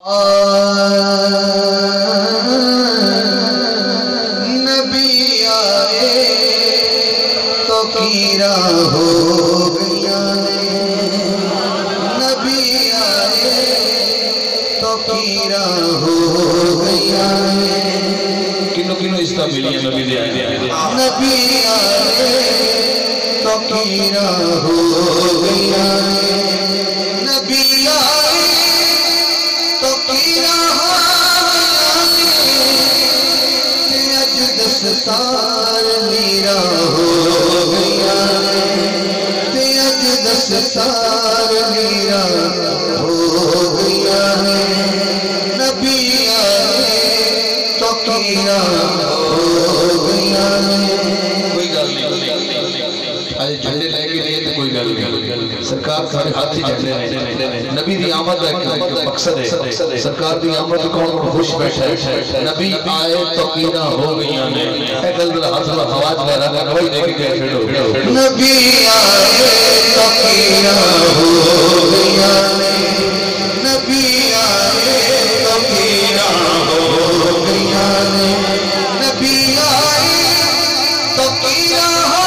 نبی آئے تو کیرا ہو گیا نبی آئے تو کیرا ہو گیا کنو کنو استا ملی ہے نبی دے آئے نبی آئے تو کیرا ہو گیا نبی آئے تو کیرا ہو گیا اج دستار نیرا ہو گیا اج دستار نیرا ہو گیا نبی آئے تو کیرا ہو گیا کوئی گل نہیں آج جھنڈے لے کے لیے تو کوئی گل نہیں سرکار سارے ہاتھ ہی جھنڈے ہیں نبی دی آمد کا مقصد ہے سرکار دی آمد کون خوش بیٹھا ہے نبی آئے تو کیرا ہو گیا اے گل ذرا حاصل حواج کا رنگ نوائی دے کے چھڑو نبی آئے تو کیرا ہو گیا نبی آئے تو کیرا ہو گیا نبی آئے تو کیرا ہو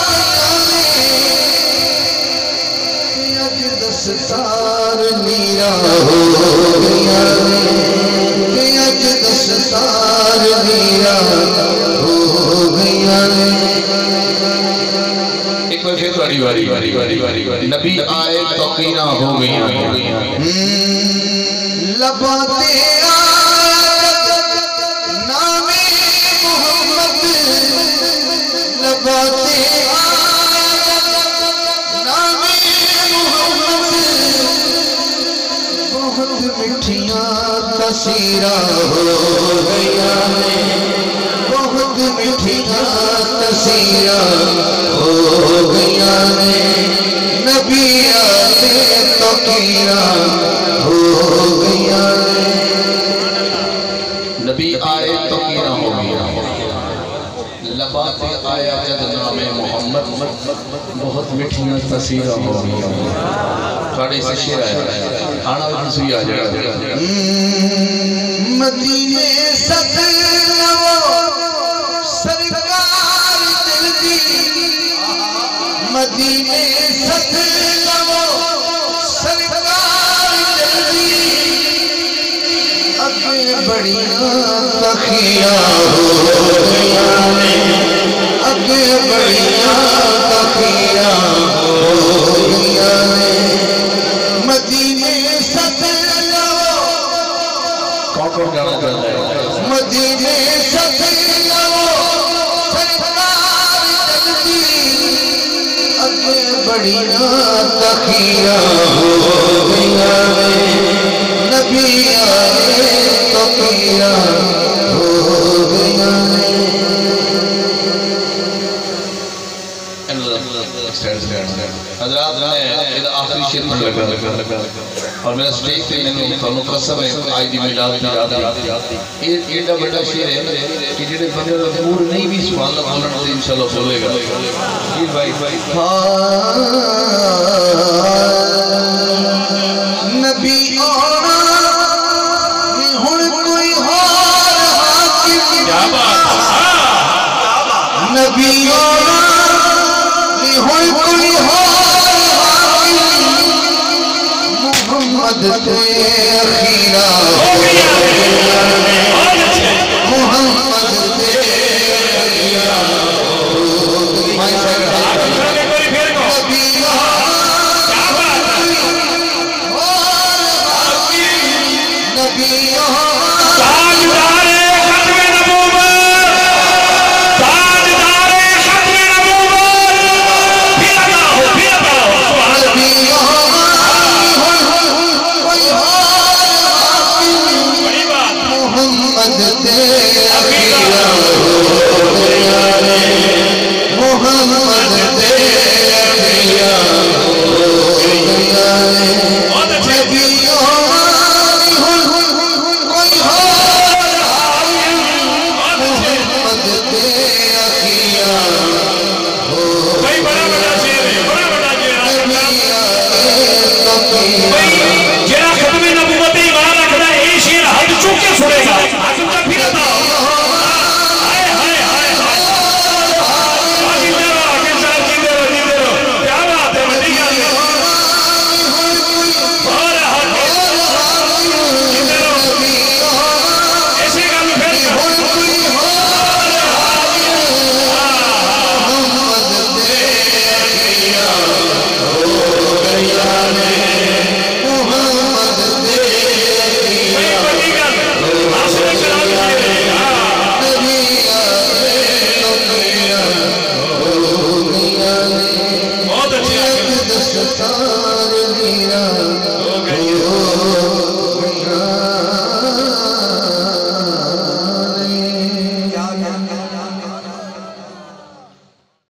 گیا اج دستار نیرا ہو گیا اج دستار نیرا ہو گیا ایک بار پھر توڑی واری نبی آئے تو کیرا ہو گیا لباتے آیت نام محمد لباتے آیت نام محمد بہت مٹھیاں تصیرہ ہو گیا بہت مٹھیاں تصیرہ ہو گیا نبی آئے تو کیرا ہو گیا نبی آئے تو کیرا ہو گیا لباتے آیا جد نام محمد بہت مٹھیاں تصیرہ ہو گیا تھوڑے سے شیر آیا آنا بھی سوئی آ جائے مدینے ست لو سرکار دل دی مدینے ست لو سرکار دل دی اگے بڑیاں تخیاں ہو گیا اگے بڑیاں تخیاں ہو گیا مدینے ست لو کون گانا چل رہا ہے مدینے ست لو سرکار دل دی اگے بڑیاں تخیاں ہو گیا نبی آئے تو کیرا ہو گیا حضرات میں آخری شیر پر لگا اور میرا سٹیج پہ میں نے خانوں قسم ہے آئی دی میلاد کی یاد آتی ایڈا بڑا شیر ہے کہ جنہیں بندے کا مور نہیں بھی سبحان اللہ بولنا تو انشاءاللہ بولے گا شیر بھائی نبی آنا ہن کوئی ہور حاکم نبی آنا ہن کوئی ہور حاکم محمد تے اخیرا ہو گیا محمد تے اخیرا ہو گیا نبی سارے میرا